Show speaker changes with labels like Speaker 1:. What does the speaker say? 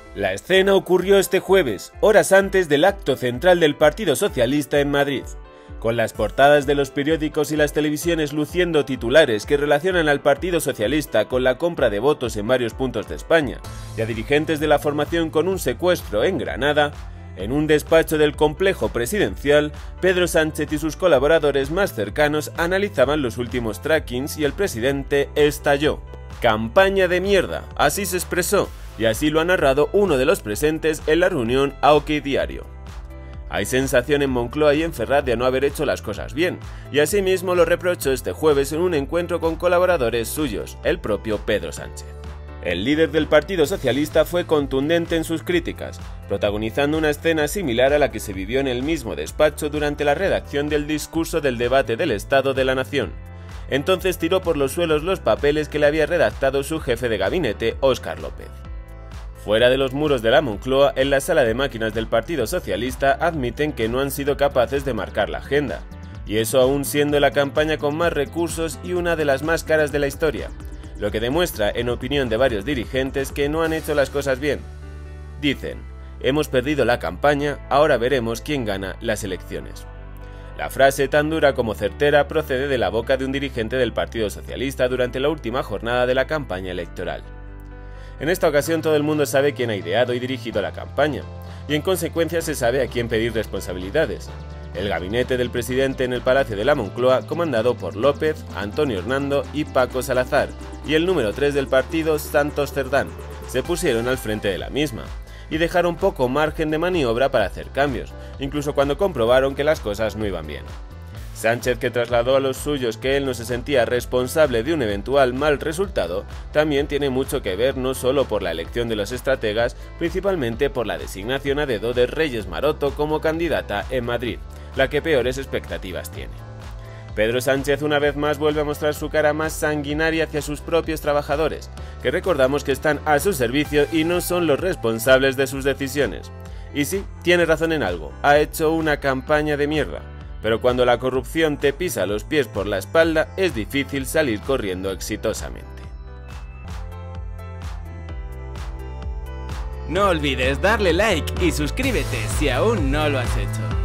Speaker 1: La escena ocurrió este jueves, horas antes del acto central del Partido Socialista en Madrid, con las portadas de los periódicos y las televisiones luciendo titulares que relacionan al Partido Socialista con la compra de votos en varios puntos de España y a dirigentes de la formación con un secuestro en Granada. En un despacho del complejo presidencial, Pedro Sánchez y sus colaboradores más cercanos analizaban los últimos trackings y el presidente estalló. «Campaña de mierda», así se expresó, y así lo ha narrado uno de los presentes en la reunión a OK Diario. Hay sensación en Moncloa y en Ferraz de no haber hecho las cosas bien, y asimismo lo reprochó este jueves en un encuentro con colaboradores suyos, el propio Pedro Sánchez. El líder del Partido Socialista fue contundente en sus críticas, protagonizando una escena similar a la que se vivió en el mismo despacho durante la redacción del discurso del debate del Estado de la Nación. Entonces tiró por los suelos los papeles que le había redactado su jefe de gabinete, Óscar López. Fuera de los muros de la Moncloa, en la sala de máquinas del Partido Socialista admiten que no han sido capaces de marcar la agenda, y eso aún siendo la campaña con más recursos y una de las más caras de la historia, lo que demuestra, en opinión de varios dirigentes, que no han hecho las cosas bien. Dicen: hemos perdido la campaña, ahora veremos quién gana las elecciones. La frase, tan dura como certera, procede de la boca de un dirigente del Partido Socialista durante la última jornada de la campaña electoral. En esta ocasión todo el mundo sabe quién ha ideado y dirigido la campaña, y en consecuencia se sabe a quién pedir responsabilidades. El gabinete del presidente en el Palacio de la Moncloa, comandado por López, Antonio Hernando y Paco Salazar, y el número 3 del partido, Santos Cerdán, se pusieron al frente de la misma, y dejaron poco margen de maniobra para hacer cambios, incluso cuando comprobaron que las cosas no iban bien. Sánchez, que trasladó a los suyos que él no se sentía responsable de un eventual mal resultado, también tiene mucho que ver no solo por la elección de los estrategas, principalmente por la designación a dedo de Reyes Maroto como candidata en Madrid, la que peores expectativas tiene. Pedro Sánchez una vez más vuelve a mostrar su cara más sanguinaria hacia sus propios trabajadores, que recordamos que están a su servicio y no son los responsables de sus decisiones. Y sí, tiene razón en algo, ha hecho una campaña de mierda. Pero cuando la corrupción te pisa los pies por la espalda, es difícil salir corriendo exitosamente.
Speaker 2: No olvides darle like y suscríbete si aún no lo has hecho.